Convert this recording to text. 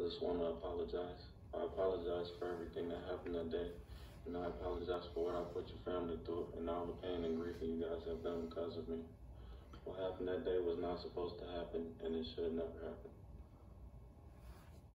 just want to apologize. I apologize for everything that happened that day. And I apologize for what I put your family through and all the pain and grief that you guys have done because of me. What happened that day was not supposed to happen, and it should have never happened.